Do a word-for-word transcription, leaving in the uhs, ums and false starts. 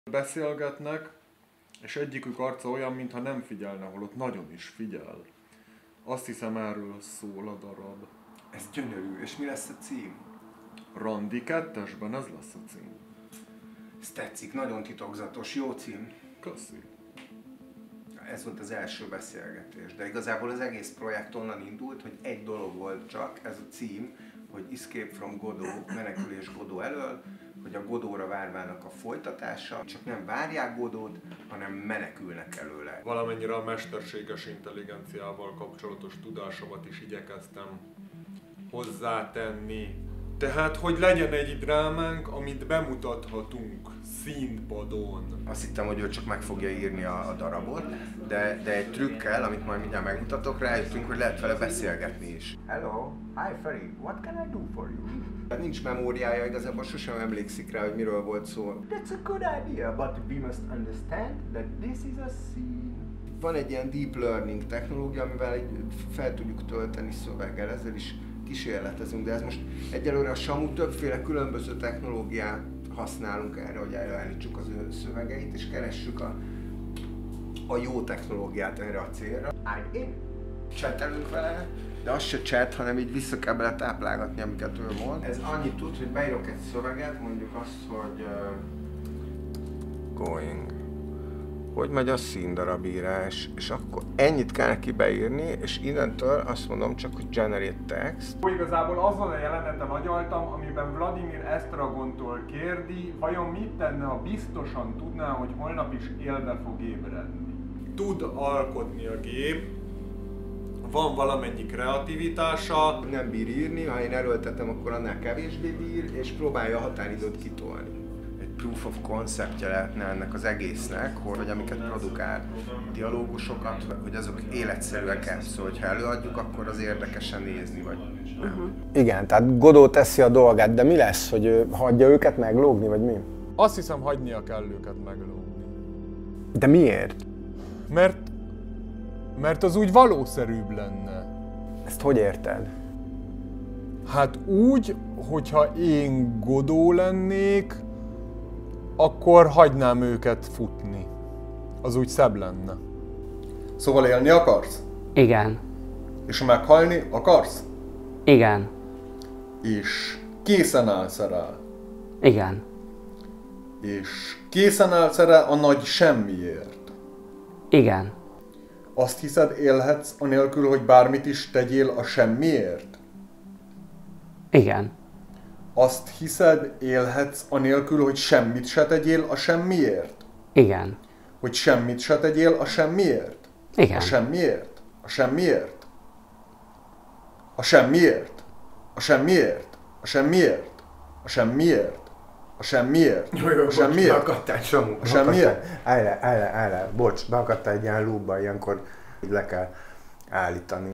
Beszélgetnek, és egyikük arca olyan, mintha nem figyelne, holott nagyon is figyel. Azt hiszem, erről szól a darab. Ez gyönyörű, és mi lesz a cím? Randi kettesben ez lesz a cím. Ez tetszik, nagyon titokzatos, jó cím. Köszi. Ez volt az első beszélgetés, de igazából az egész projekt onnan indult, hogy egy dolog volt csak, ez a cím, hogy Escape From Godot, menekülés Godot elől, hogy a Godóra várvának a folytatása, csak nem várják Godót, hanem menekülnek előle. Valamennyire a mesterséges intelligenciával kapcsolatos tudásomat is igyekeztem hozzátenni. Tehát, hogy legyen egy drámánk, amit bemutathatunk színpadon. Azt hittem, hogy ő csak meg fogja írni a, a darabot, de, de egy trükkel, amit majd mindjárt megmutatok, rájöttünk, hogy lehet vele beszélgetni is. Hello, hi Feri, what can I do for you? Nincs memóriája, igazából sosem emlékszik rá, hogy miről volt szó. That's a good idea, but we must understand that this is a scene. Van egy ilyen deep learning technológia, amivel fel tudjuk tölteni szöveggel, ezzel is kísérletezünk, de ez most egyelőre a SAMU többféle különböző technológiát használunk erre, hogy előállítsuk az ő szövegeit, és keressük a, a jó technológiát erre a célra. Én csetelünk vele, de az se chat, hanem így vissza kell bele táplálgatni, amiket ő mond. Ez annyit tud, hogy beírok egy szöveget, mondjuk azt, hogy uh, going. Hogy megy a színdarabírás, és akkor ennyit kell neki beírni, és innentől azt mondom csak, hogy generate text. Igazából azon a jeleneten agyaltam, amiben Vladimir Estragontól kérdi, vajon mit tenne, ha biztosan tudná, hogy holnap is élve fog ébredni. Tud alkotni a gép, van valamennyi kreativitása. Nem bír írni, ha én erőltetem, akkor annál kevésbé bír, és próbálja a határidőt kitolni. Proof of conceptje lehetne ennek az egésznek, hogy amiket produkál, dialógusokat, hogy azok életszerűek, szóval ha előadjuk, akkor az érdekesen nézni, vagy nem. Uh-huh. Igen, tehát Godot teszi a dolgát, de mi lesz, hogy ő hagyja őket meglógni, vagy mi? Azt hiszem, hagynia kell őket meglógni. De miért? Mert, mert az úgy valószerűbb lenne. Ezt hogy érted? Hát úgy, hogyha én Godot lennék, akkor hagynám őket futni. Az úgy szebb lenne. Szóval élni akarsz? Igen. És meghalni akarsz? Igen. És készen állsz rá? Igen. És készen állsz rá a nagy semmiért? Igen. Azt hiszed, élhetsz anélkül, hogy bármit is tegyél a semmiért? Igen. Azt hiszed, élhetsz anélkül, hogy semmit se tegyél a semmiért? Igen. Hogy semmit se tegyél a semmiért? Igen. A semmiért? A semmiért? A semmiért? A semmiért? A semmiért? A semmiért? A semmiért? Jó, jó, a semmiért? beakadtál, Samu. A semmiért? Állj le, állj le, állj le. Bocs, beakadtál egy ilyen loopba, ilyenkor le kell állítani.